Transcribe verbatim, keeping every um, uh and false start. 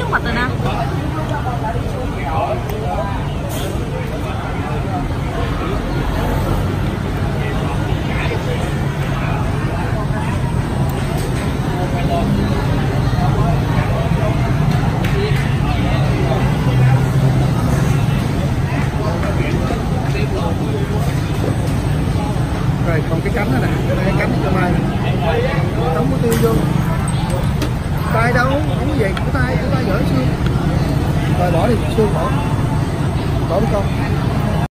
trước mặt rồi nè. Rồi còn cái cánh đó nè, cái cánh cho mai đóng cái tiêu vô. Tay đâu, không có gì, cái tay, cái tay gỡ xương. Rồi bỏ đi, xương bỏ. Bỏ đi con.